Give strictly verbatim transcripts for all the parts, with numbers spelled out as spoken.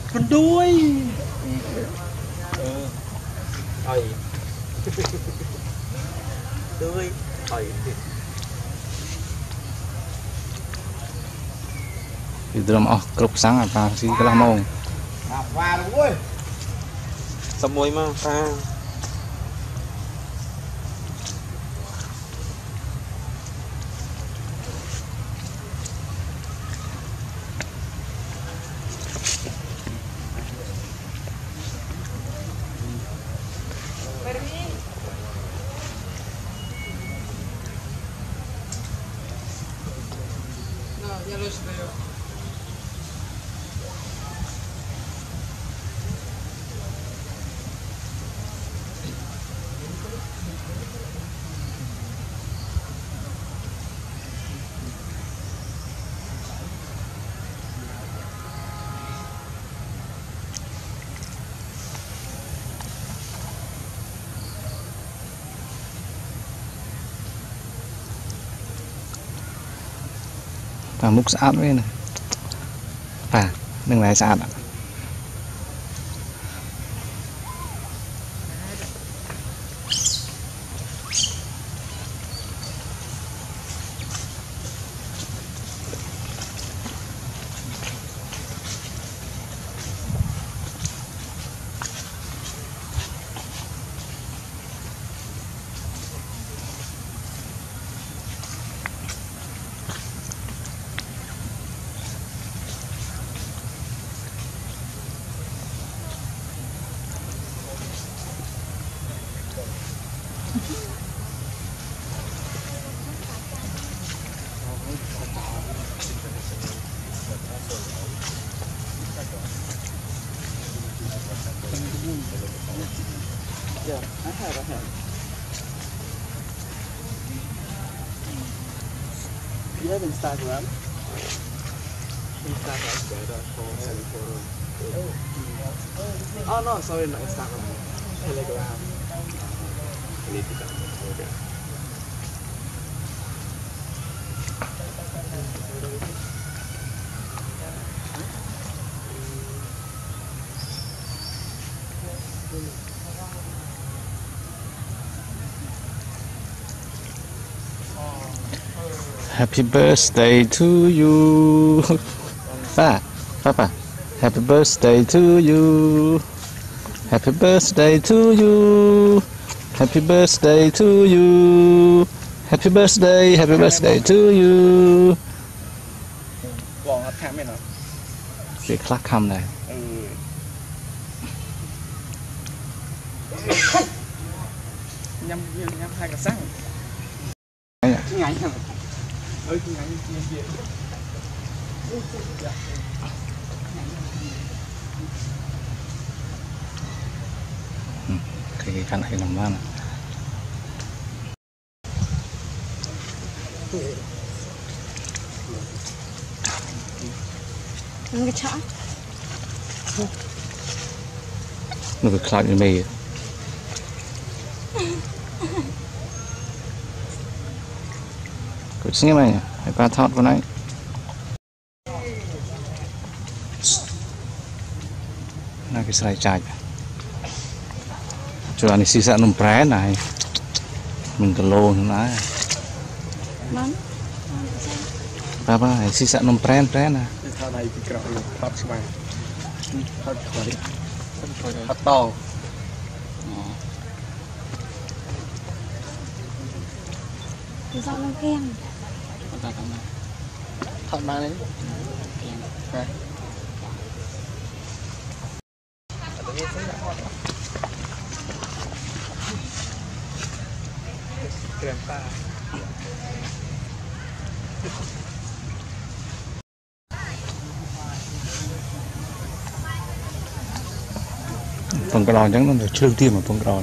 phần đuôi ơi đuôi ơi thì tôi làm ốc cục sáng à ta xí cái làm mông và đúng rồi sầm môi mà ta ya lo veo. và múc sát với này và đừng lại sát ạ. Yeah, I have, I have. You have Instagram? Instagram better for photo. Oh no, sorry, not Instagram. Telegram. Telegram. Okay. Happy birthday to you. Pa, Papa. Happy birthday to you. Happy birthday to you. Happy birthday to you. Happy birthday, happy birthday to you. Vòng hấp thảm này nào. Cái clap cam này. Ừ. Nhâm nhâm hai cái sáng. Ngày ngày ơi ngày ngày cái cái khăn này làm mana cái chả nó bị clap như mày cứ xem này hãy ba thọt vào này là cái sợi chạy cho anh xí xả nôm pré này mình cần lô nó nói ba ba xí xả nôm pré pré nè thao này bị cọ luôn thọt xuống này thọt khỏi thọt to cái rau nó kem thọt mang đấy này Grandpa. Phần cái đòn trắng nó được trương tim mà phần cái đòn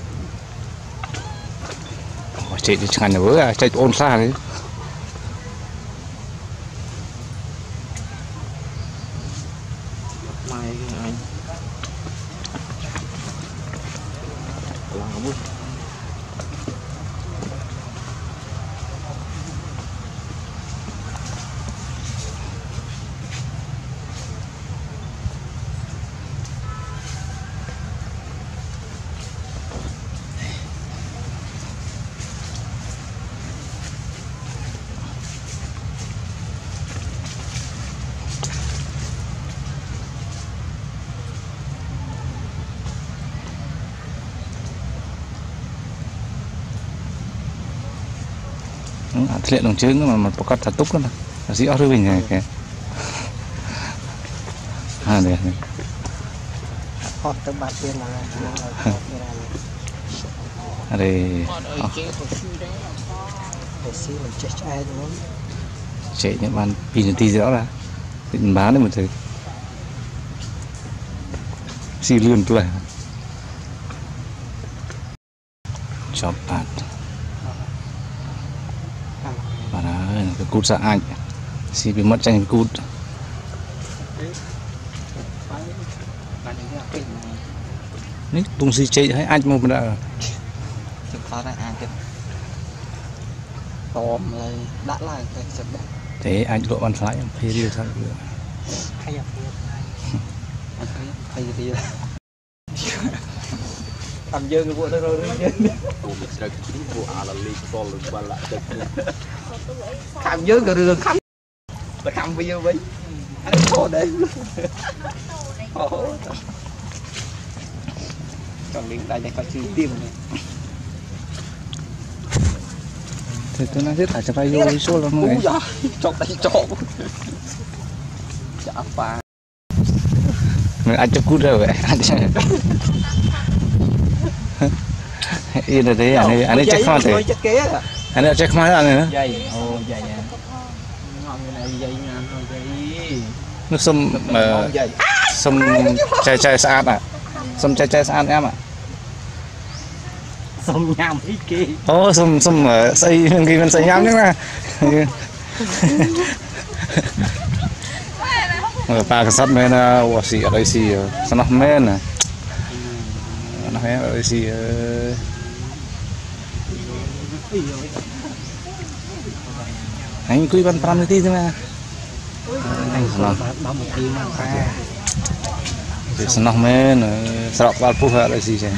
chị đi chẳng là bữa à chạy ôn xa đấy liệt đồng trứng mà một con thật túc lắm là dĩ rư bình này kìa à đây hot tới ba tiền là ở đây chạy những bàn pin tí rõ ra định bán đấy một thứ xì lươn tuổi chop bạn bạn ơi cái cút ra anh xì bị mất tranh cút nít tung xì chạy hay anh một đã tôm lại đã lại cái sập đấy thế anh lộ bàn phải phê đi sao được hay à hay gì làm dơ cái bộ đó rồi làm dơ cái đường khăm là khăm bây giờ vậy anh thô đấy còn đến đây phải chịu tiêm này thì tôi nói hết là cho phải vô đi số lắm người chọc tay chọc chả phá mình ăn cho cút rồi vậy yên rồi đấy anh ấy anh ấy check khoan thế anh ấy check khoan anh nữa dây ô dây ngon cái này dây nha dây nước sâm mà sâm chai chai sạn à sâm chai chai sạn em ạ sâm nhám ít kia ô sâm sâm ở xây cái mình xây nhám nhá ở ba cái sắt men là xì ở đây xì sắt nóc men này nó hay ở đây xì anh cứ ban pram tí thôi mà anh làm bao một tiếng mà thì sắt nóc men sọc vào phù hợp đây xì chứ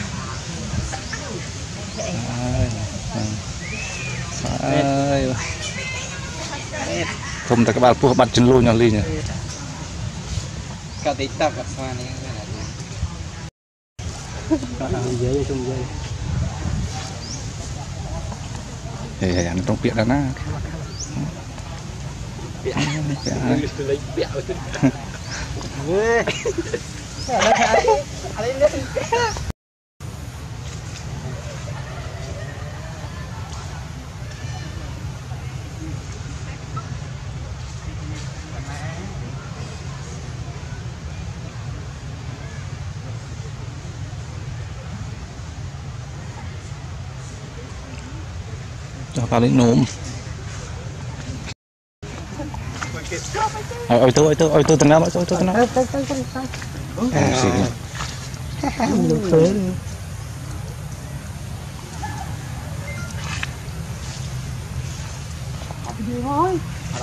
không, tại các bạn phù hợp bắt chân luôn nhau ly nhỉ cái tí tao gặp xoa này dây trong dây để nó trong tiện đó na cho tao đến nôm ôi tôi ôi tôi ôi tôi từng năm ôi tôi từng năm thôi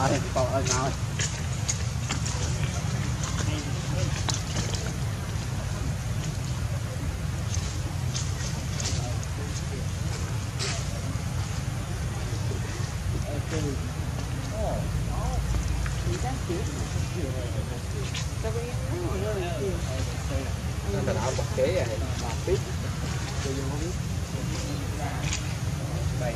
Nó đã bọc kế rồi tiếp đây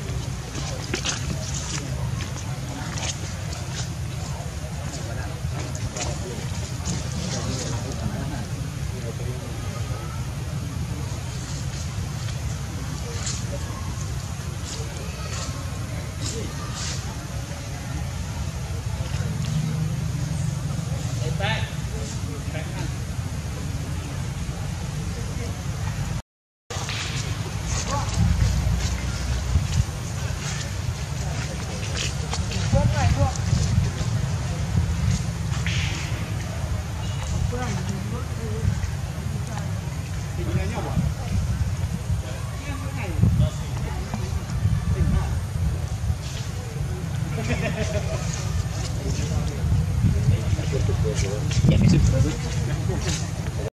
Dạ,